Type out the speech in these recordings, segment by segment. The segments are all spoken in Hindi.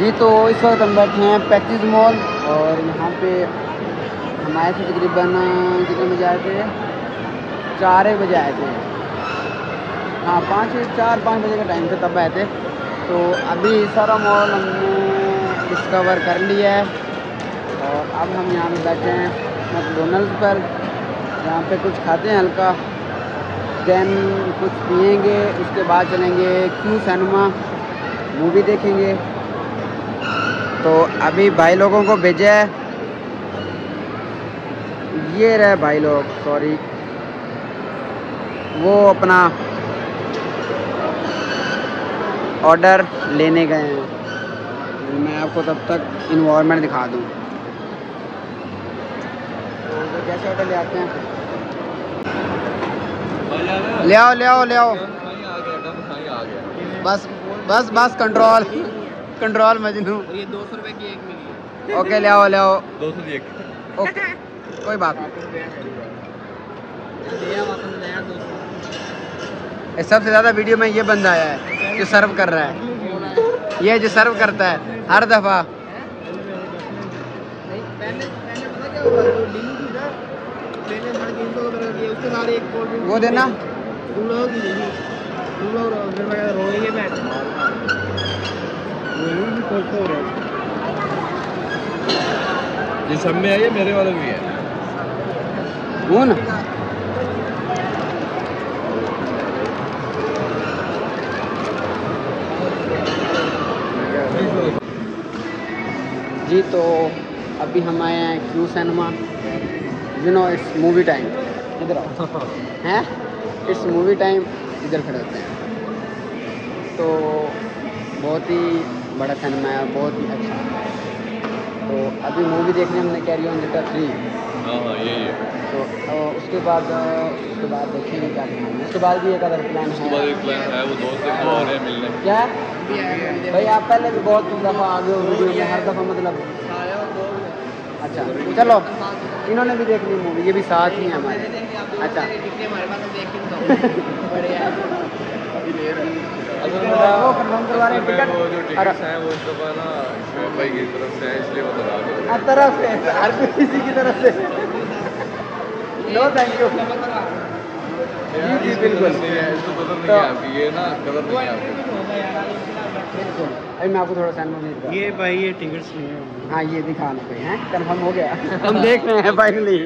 जी तो इस वक्त हम बैठे हैं पैकेज मॉल और यहाँ पे हम आए थे तकरीबन कितने बजे आए थे, 4 बजे आए थे। हाँ 4-5 बजे का टाइम था तब आए थे। तो अभी सारा मॉल हमने डिस्कवर कर लिया है और अब हम यहाँ पे बैठे हैं मैकडोनल्ड्स पर, यहाँ पे कुछ खाते हैं हल्का, देन कुछ पिएंगे, उसके बाद चलेंगे क्यू सिनेमा, मूवी देखेंगे। तो अभी भाई लोगों को भेजा है, ये रहे भाई लोग, सॉरी वो अपना ऑर्डर लेने गए हैं। मैं आपको तब तक इन्वायरमेंट दिखा दूँ। तो वो कैसे ऑर्डर ले आते हैं, ले आओ ले आओ ले आओ, बस बस बस कंट्रोल कंट्रोल मजनू। ये 200 रुपए की एक मिली है। ओके ले आओ 200 की एक। ओके कोई बात नहीं। सबसे ज़्यादा वीडियो में ये बंदा आया है जो सर्व कर रहा है, ये जो सर्व करता है हर दफ़ा। वो देना ये सब में है, ये मेरे वाला भी है वो ना। जी तो अभी हम आए हैं Q cinema, you know it's movie time. इधर आओ हैं, इट्स मूवी टाइम, इधर खड़े होते हैं। तो बहुत ही बड़ा सिनेमा है, बहुत ही अच्छा। तो अभी मूवी देखने हमने कैरी ऑन जटा 3। हाँ ये तो उसके बाद देखेंगे क्या करना है। उसके बाद भी एक अदर प्लान है, वो दोस्त आ रहे हैं मिलने। क्या भाई, आप पहले भी बहुत दफ़ा आ गए हो वीडियो में, हर दफ़ा मतलब। अच्छा चलो, इन्होंने भी देख ली मूवी, ये भी साथ ही हैं हमारे। अच्छा वो कंफर्म करवा रहे हैं टिकट, वो जो टिकट्स हैं वो इस दफ़ा ना शुएब भाई की तरफ से है, इसलिए वो बता रहे हैं। तरफ से हर किसी की तरफ से। नो थैंक यू जी जी बिल्कुल नहीं है, इसको कदर नहीं है आपकी, ये ना कदर नहीं है आपकी। बिल्कुल। अभी मैं आपको थोड़ा सा ये भाई ये टिकट्स नहीं है। हाँ ये दिखा लो भाई, हैं कंफर्म हो गया हम देख रहे हैं फाइनली।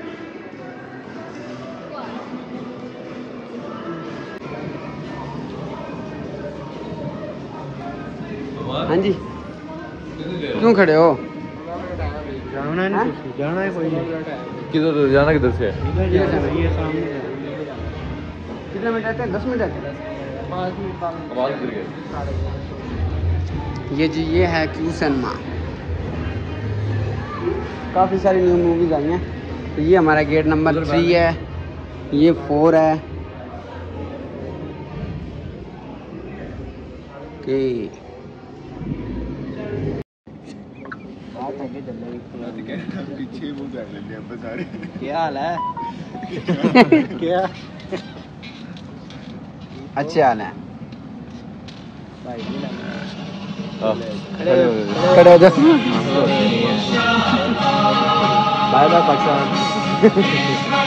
हाँ जी क्यों खड़े हो? जाना है, जाना है कोई नहीं। किधर जाना, किधर से ये सामने कितने मिनट रहते हैं? 10 मिनट रहते हैं। आवाज़ गिर गई। ये जी ये है क्यू सिनेमा, काफ़ी सारी न्यू मूवीज़ आई हैं। तो ये हमारा गेट नंबर 3 है, ये 4 है। ओके पीछे वो कर लेते हैं सारे। क्या हाल है? क्या अच्छे हाल है खड़े हो जाओ। Bye bye Pakistan.